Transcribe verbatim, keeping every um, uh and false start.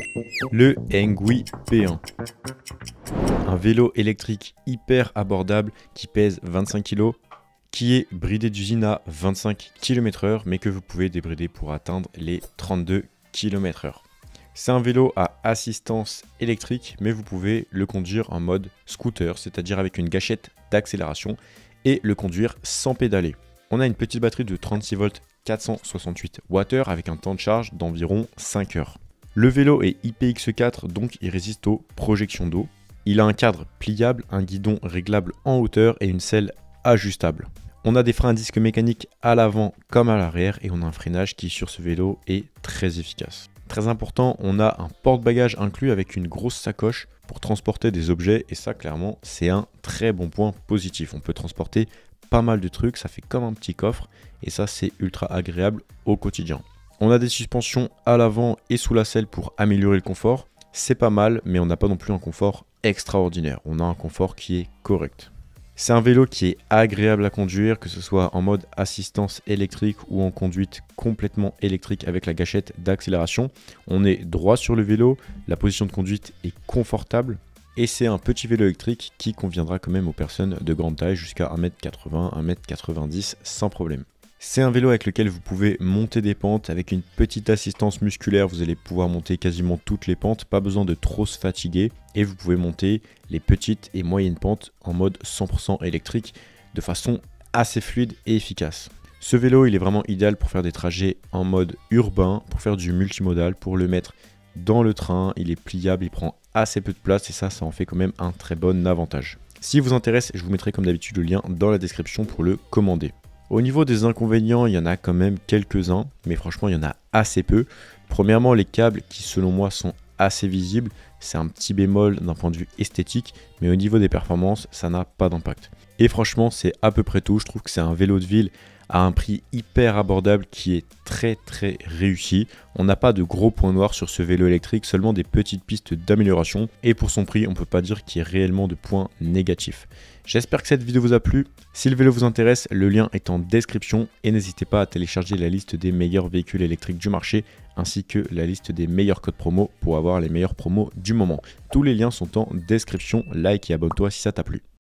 Le Engui P un. Un vélo électrique hyper abordable qui pèse vingt-cinq kilos, qui est bridé d'usine à vingt-cinq kilomètres heure, mais que vous pouvez débrider pour atteindre les trente-deux kilomètres heure. C'est un vélo à assistance électrique, mais vous pouvez le conduire en mode scooter, c'est-à-dire avec une gâchette d'accélération, et le conduire sans pédaler. On a une petite batterie de trente-six volts quatre cent soixante-huit watts avec un temps de charge d'environ cinq heures. Le vélo est I P X quatre, donc il résiste aux projections d'eau. Il a un cadre pliable, un guidon réglable en hauteur et une selle ajustable. On a des freins à disque mécaniques à l'avant comme à l'arrière et on a un freinage qui sur ce vélo est très efficace. Très important, on a un porte-bagages inclus avec une grosse sacoche pour transporter des objets et ça clairement c'est un très bon point positif. On peut transporter pas mal de trucs, ça fait comme un petit coffre et ça c'est ultra agréable au quotidien. On a des suspensions à l'avant et sous la selle pour améliorer le confort. C'est pas mal, mais on n'a pas non plus un confort extraordinaire. On a un confort qui est correct. C'est un vélo qui est agréable à conduire, que ce soit en mode assistance électrique ou en conduite complètement électrique avec la gâchette d'accélération. On est droit sur le vélo, la position de conduite est confortable et c'est un petit vélo électrique qui conviendra quand même aux personnes de grande taille jusqu'à un mètre quatre-vingts, un mètre quatre-vingt-dix sans problème. C'est un vélo avec lequel vous pouvez monter des pentes avec une petite assistance musculaire. Vous allez pouvoir monter quasiment toutes les pentes, pas besoin de trop se fatiguer. Et vous pouvez monter les petites et moyennes pentes en mode cent pour cent électrique de façon assez fluide et efficace. Ce vélo, il est vraiment idéal pour faire des trajets en mode urbain, pour faire du multimodal, pour le mettre dans le train. Il est pliable, il prend assez peu de place et ça, ça en fait quand même un très bon avantage. Si vous intéresse, je vous mettrai comme d'habitude le lien dans la description pour le commander. Au niveau des inconvénients, il y en a quand même quelques-uns, mais franchement, il y en a assez peu. Premièrement, les câbles qui, selon moi, sont assez visibles. C'est un petit bémol d'un point de vue esthétique, mais au niveau des performances, ça n'a pas d'impact. Et franchement, c'est à peu près tout. Je trouve que c'est un vélo de ville à un prix hyper abordable qui est très très réussi. On n'a pas de gros points noirs sur ce vélo électrique, seulement des petites pistes d'amélioration. Et pour son prix, on ne peut pas dire qu'il y ait réellement de points négatifs. J'espère que cette vidéo vous a plu. Si le vélo vous intéresse, le lien est en description et n'hésitez pas à télécharger la liste des meilleurs véhicules électriques du marché ainsi que la liste des meilleurs codes promo pour avoir les meilleurs promos du moment. Tous les liens sont en description. Like et abonne-toi si ça t'a plu.